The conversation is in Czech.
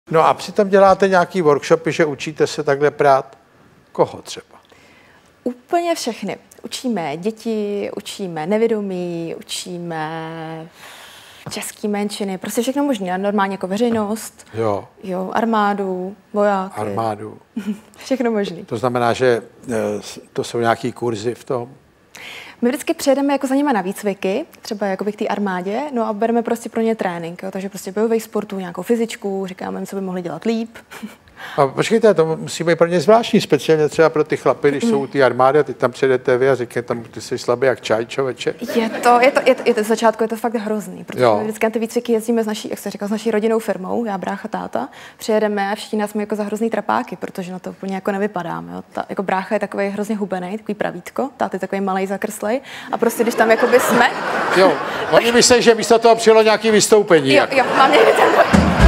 No a přitom děláte nějaký workshopy, že učíte se takhle prát? Koho třeba? Úplně všechny. Učíme děti, učíme nevědomí, učíme český menšiny, prostě všechno možné, normálně jako veřejnost, jo, armádu, vojáky. Armádu. Všechno možné. To znamená, že to jsou nějaký kurzy v tom? My vždycky přijedeme jako za nimi na výcviky, třeba jako k té armádě, no a bereme prostě pro ně trénink, jo, takže prostě bojových sportů, nějakou fyzičku, říkáme jim, co by mohli dělat líp. A počkejte, to musí být pro ně zvláštní, speciálně třeba pro ty chlapy, když jsou u té armády a ty tam přijedete vy a říkáte tam, ty jsi slabý jak čaj, člověče. Je to v začátku je to fakt hrozný, protože my vždycky na ty výcviky jezdíme s naší, jak se říkal, s naší rodinnou firmou, já, brácha, táta, přijedeme a všichni nás jsme jako za hrozný trapáky, protože na to úplně jako nevypadáme. Jo. Jako brácha je takový hrozně hubený, takový pravítko, táta je takový malej zakrslej a prostě když tam jakoby jsme. Jo, oni myslí, že místo toho přijelo nějaké vystoupení. Jo, mám někdy ten